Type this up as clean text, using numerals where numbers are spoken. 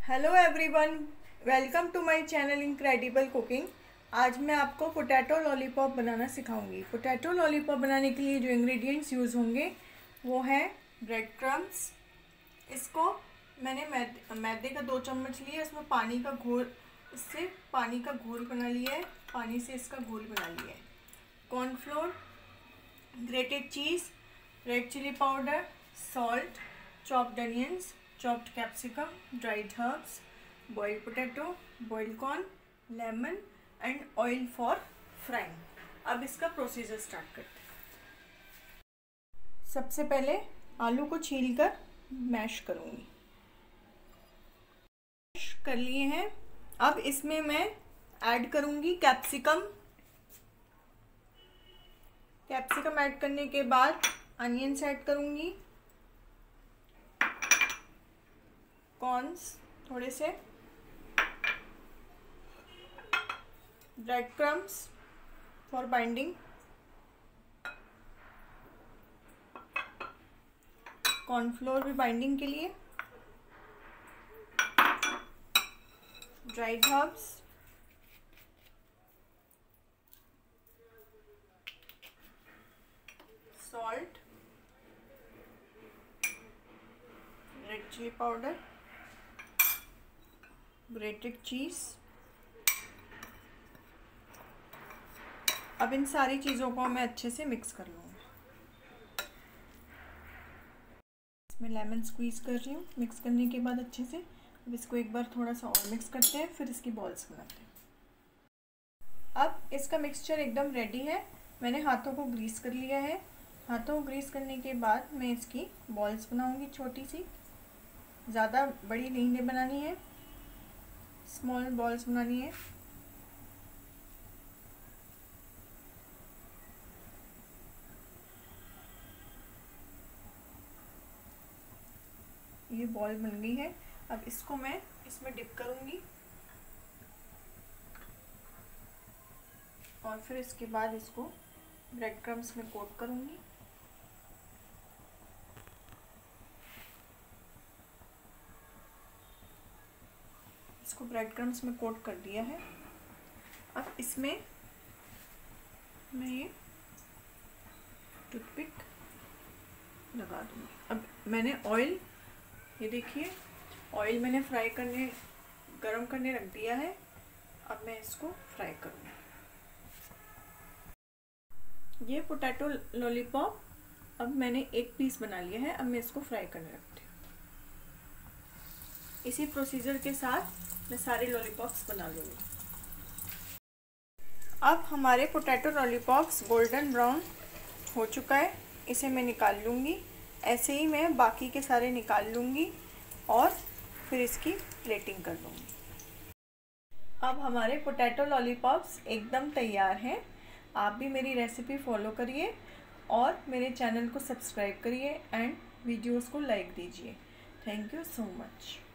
Hello everyone, welcome to my channel incredible cooking. आज मैं आपको पोटैटो लॉलीपॉप बनाना सिखाऊंगी। पोटैटो लॉलीपॉप बनाने के लिए जो इंग्रेडिएंट्स यूज़ होंगे वो है ब्रेड क्रम्स। इसको मैंने मैदे का 2 चम्मच लिया, इसमें पानी का घोल, इससे पानी का घोल बना लिया है, पानी से इसका घोल बना लिया है। Cornflour, grated cheese, red chilli powder, salt, chopped onions, chopped capsicum, dried herbs, boiled potato, boiled corn, lemon and oil for frying। अब इसका प्रोसीजर स्टार्ट करते हैं। सबसे पहले आलू को छीलकर मैश करूँगी। मैश कर लिए हैं। अब इसमें मैं ऐड करूँगी कैप्सिकम। कैप्सिकम ऐड करने के बाद अनियंस ऐड करूँगी, कॉर्न्स थोड़े से, bread crumbs for binding, cornflour भी बाइंडिंग के लिए, dried herbs, salt, red chilli powder, grated cheese. अब इन सारी चीज़ों को मैं अच्छे से मिक्स कर लूँगी। इसमें लेमन स्क्वीज़ कर रही हूँ। मिक्स करने के बाद अच्छे से अब इसको एक बार थोड़ा सा और मिक्स करते हैं, फिर इसकी बॉल्स बनाते हैं। अब इसका मिक्सचर एकदम रेडी है। मैंने हाथों को ग्रीस कर लिया है। हाथों को ग्रीस करने के बाद मैं इसकी बॉल्स बनाऊँगी, छोटी सी, ज़्यादा बड़ी नहीं बनानी है, स्मॉल बॉल्स बनानी है। ये बॉल बन गई है। अब इसको मैं इसमें डिप करूंगी और फिर इसके बाद इसको ब्रेड क्रम्स में कोट करूंगी। इसको ब्रेड क्रम्स में कोट कर दिया है। अब इसमें मैं ये टूथपिक लगा दूंगी। अब मैंने ऑयल, ये देखिए ऑयल मैंने गरम करने रख दिया है। अब मैं इसको फ्राई करूंगी। ये पोटैटो लॉलीपॉप अब मैंने एक पीस बना लिया है। अब मैं इसको फ्राई करने रखती हूँ। इसी प्रोसीजर के साथ मैं सारे लॉलीपॉप्स बना लूँगी। अब हमारे पोटैटो लॉलीपॉप्स गोल्डन ब्राउन हो चुका है। इसे मैं निकाल लूँगी। ऐसे ही मैं बाकी के सारे निकाल लूँगी और फिर इसकी प्लेटिंग कर लूँगी। अब हमारे पोटैटो लॉलीपॉप्स एकदम तैयार हैं। आप भी मेरी रेसिपी फॉलो करिए और मेरे चैनल को सब्सक्राइब करिए एंड वीडियोस को लाइक दीजिए। Thank you so much.